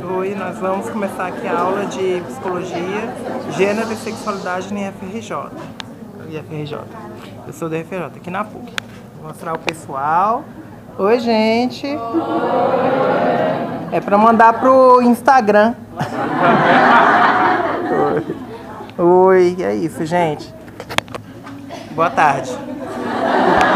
Oi, nós vamos começar aqui a aula de Psicologia, Gênero e Sexualidade na IFRJ. Eu sou da IFRJ, aqui na PUC. Vou mostrar o pessoal. Oi, gente. É pra mandar pro Instagram. Oi, é isso, gente. Boa tarde.